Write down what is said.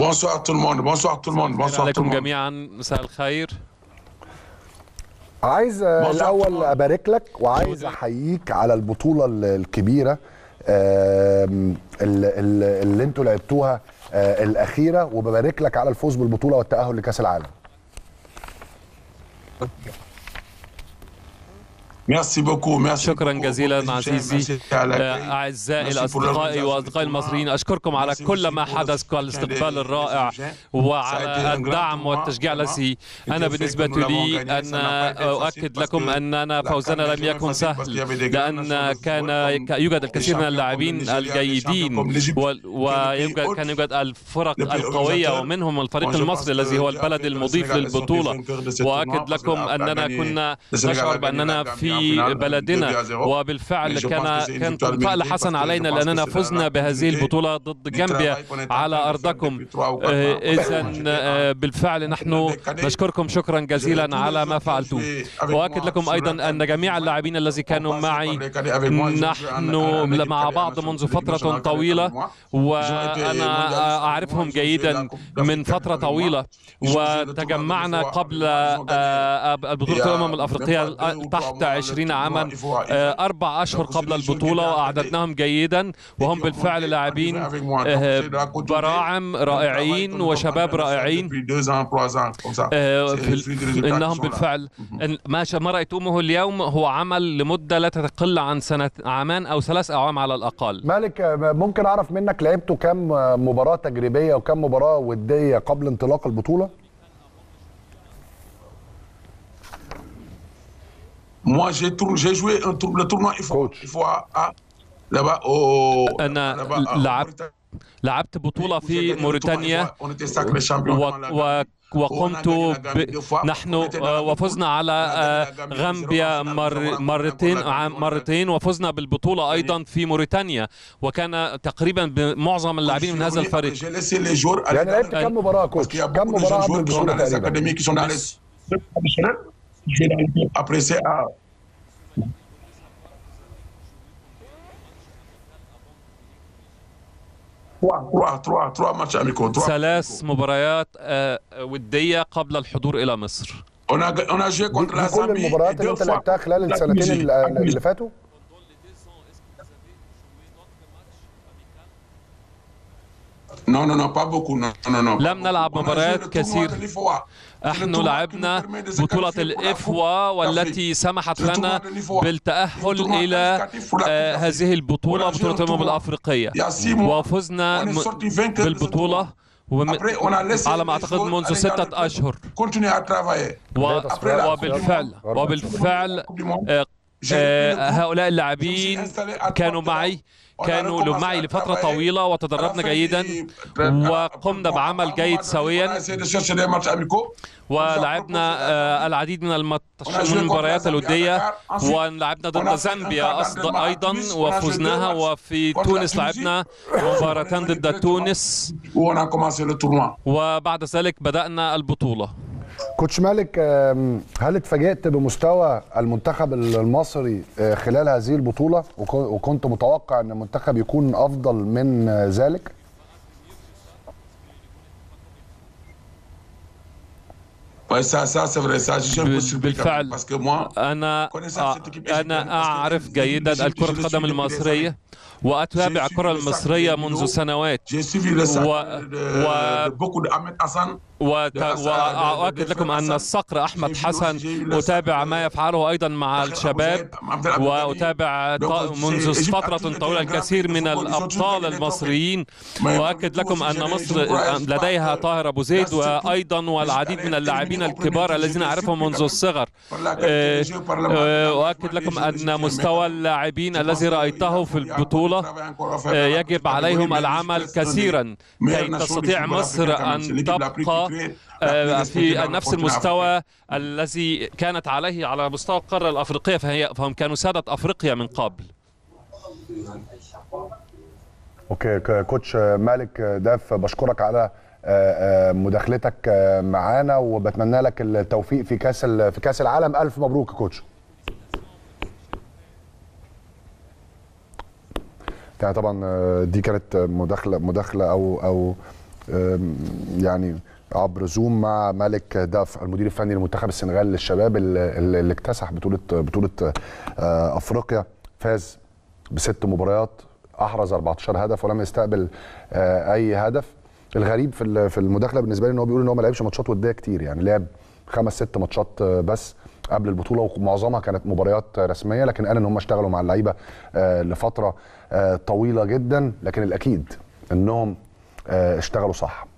Bonsoir tout le monde, bonsoir tout le monde, bonsoir tout le عليكم monde. جميعا، مساء الخير. عايز الأول أبارك لك وعايز أحييك على البطولة الكبيرة اللي انتوا لعبتوها الأخيرة، وببارك لك على الفوز بالبطولة والتأهل لكأس العالم. شكرا جزيلا عزيزي. أعزائي الأصدقاء وأصدقائي المصريين، أشكركم على كل ما حدث، على الاستقبال الرائع وعلى الدعم والتشجيع الذي أنا بالنسبة لي أنا أؤكد لكم أننا فوزنا لم يكن سهل، لأن كان يوجد الكثير من اللاعبين الجيدين وكان يوجد الفرق القوية، ومنهم الفريق المصري الذي هو البلد المضيف للبطولة. وأؤكد لكم أننا كنا نشعر بأننا في بلدنا، وبالفعل كان فأل حسن علينا لأننا فزنا بهذه البطولة ضد جامبيا على أرضكم. إذا بالفعل نحن نشكركم شكرا جزيلا على ما فعلتوه. وأؤكد لكم أيضا أن جميع اللاعبين الذين كانوا معي نحن مع بعض منذ فترة طويلة، وأنا أعرفهم جيدا من فترة طويلة، وتجمعنا قبل بطولة الأمم الأفريقية تحت 20 عاما 4 أشهر قبل البطولة، وأعددناهم جيدا، وهم بالفعل لاعبين براعم رائعين وشباب رائعين. إنهم بالفعل ما رأيتموه اليوم هو عمل لمدة لا تقل عن عامان أو 3 أعوام على الأقل. مالك، ممكن أعرف منك لعبتوا كم مباراة تجريبية وكم مباراة ودية قبل انطلاق البطولة؟ Moi, j'ai joué le tournoi là-bas أنا لعبت بطولة في موريتانيا، وقمت نحن وفزنا على غامبيا مرتين، وفزنا بالبطولة أيضا في موريتانيا، وكان تقريبا معظم اللاعبين من هذا الفريق. يعني لعبت كم مباراة كوتش؟ كم مباراة قبل البطولة تقريبا؟ Après c'est à 3 matchs amicaux. 3 مباريات ودية قبل الحضور إلى مصر. On a joué contre la Zambie. كل المباريات اللي انت لعبتها خلال السنتين اللي فاتوا؟ لم نلعب مباريات كثير. نحن لعبنا بطولة الإفوا والتي سمحت لنا بالتأهل إلى هذه البطولة، بطولة الأمم الأفريقية، وفزنا بالبطولة على ما أعتقد منذ 6 أشهر. وبالفعل هؤلاء اللاعبين كانوا معي لفترة طويلة، وتدربنا جيدا وقمنا بعمل جيد سويا، ولعبنا العديد من المباريات الودية، ولعبنا ضد زامبيا أيضا وفزناها، وفي تونس لعبنا مباراتين ضد تونس، وبعد ذلك بدأنا البطولة. كوتش مالك، هل اتفاجئت بمستوى المنتخب المصري خلال هذه البطولة، وكنت متوقع أن المنتخب يكون أفضل من ذلك؟ بالفعل أنا أعرف جيدا الكرة القدم المصرية، وأتابع الكرة المصرية منذ سنوات، وأؤكد لكم أن الصقر أحمد حسن أتابع ما يفعله أيضا مع الشباب، وأتابع منذ فترة طويلة الكثير من الأبطال المصريين. وأؤكد لكم أن مصر لديها طاهر أبو زيد وأيضا والعديد من اللاعبين الكبار الذين أعرفهم منذ الصغر. وأؤكد لكم أن مستوى اللاعبين الذي رأيته في البطولة يجب عليهم العمل كثيرا كي تستطيع مصر أن تبقى في نفس المستوى الذي كانت عليه على مستوى القارة الأفريقية، فهم كانوا سادة أفريقيا من قبل. اوكي كوتش مالك داف، بشكرك على مداخلتك معانا، وبتمنى لك التوفيق في كاس العالم. ألف مبروك يا كوتش. يعني طبعا دي كانت مداخله او يعني عبر زوم مع مالك داف المدير الفني لمنتخب السنغال للشباب اللي اكتسح بطولة افريقيا، فاز ب6 مباريات، احرز 14 هدف ولم يستقبل اي هدف. الغريب في المداخله بالنسبه لي ان هو بيقول ان هو ما لعبش ماتشات وديه كتير، يعني لعب 5-6 ماتشات بس قبل البطوله، ومعظمها كانت مباريات رسميه، لكن قال ان هم اشتغلوا مع اللعيبه لفتره طويله جدا، لكن الاكيد انهم اشتغلوا صح.